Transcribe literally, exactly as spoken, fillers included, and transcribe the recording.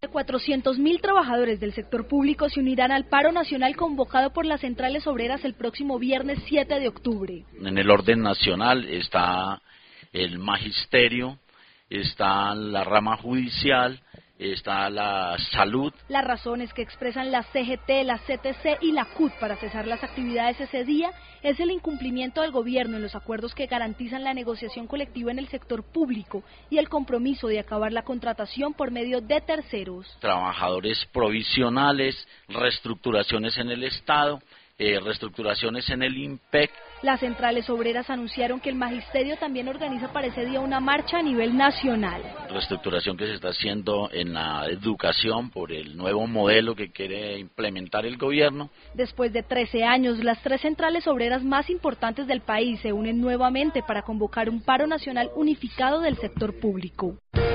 cuatrocientos mil trabajadores del sector público se unirán al paro nacional convocado por las centrales obreras el próximo viernes siete de octubre. En el orden nacional está el magisterio, está la rama judicial, está la salud. Las razones que expresan la C G T, la C T C y la C U T para cesar las actividades ese día es el incumplimiento del gobierno en los acuerdos que garantizan la negociación colectiva en el sector público y el compromiso de acabar la contratación por medio de terceros. Trabajadores provisionales, reestructuraciones en el Estado, eh, reestructuraciones en el I M P E C. Las centrales obreras anunciaron que el magisterio también organiza para ese día una marcha a nivel nacional. Reestructuración que se está haciendo en la educación por el nuevo modelo que quiere implementar el gobierno. Después de trece años, las tres centrales obreras más importantes del país se unen nuevamente para convocar un paro nacional unificado del sector público.